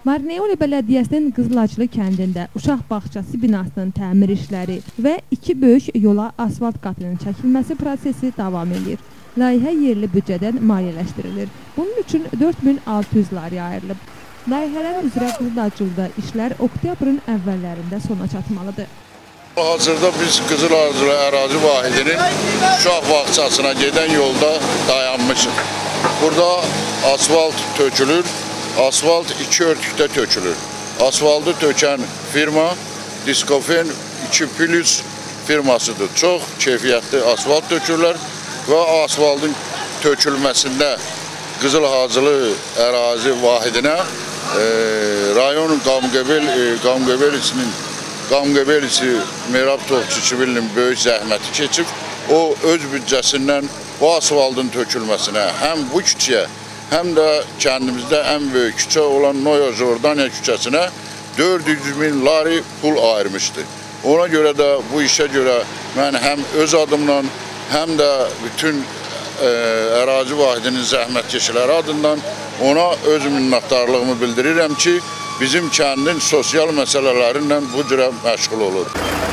Marneoli Bələdiyyəsinin Qızılaclı kəndində uşaq bağçası binasının təmir işləri və 2 böyük yola asfalt qatının çəkilməsi prosesi davam edir. Layihə yerli büdcədən maliyyələşdirilir. Bunun üçün 4600 layihə ayrılıb. Layihələr üzrə Qızılaclıda işlər oktyabrın əvvəllərində sona çatmalıdır. Hazırda biz Qızılaclı ərazi vahidinin uşaq bağçasına gedən yolda dayanmışıq. Burada asfalt tökülür. Asfalt 2 örtükdə tökülür. Asfaltı tökən firma Diskofen 2 Plus firmasıdır. Çox keyfiyyətli asfalt tökürlər və asfaltın tökülməsində Qızılaclı ərazi vahidinə rayon Qamqebelisi Merab Topçuçivilinin böyük zəhməti keçib. O öz büdcəsindən bu asfaltın tökülməsinə həm bu küçəyə, həm də kəndimizdə ən böyük küçə olan Noya Jordaniya küçəsinə 400 min lari pul ayırmışdı. Ona görə də bu işə görə mən həm öz adımla, həm də bütün ərazi vahidinin zəhmətkeşiləri adından ona öz minnətdarlığımı bildirirəm ki, bizim kəndin sosial məsələlərindən bu cürə məşğul olur.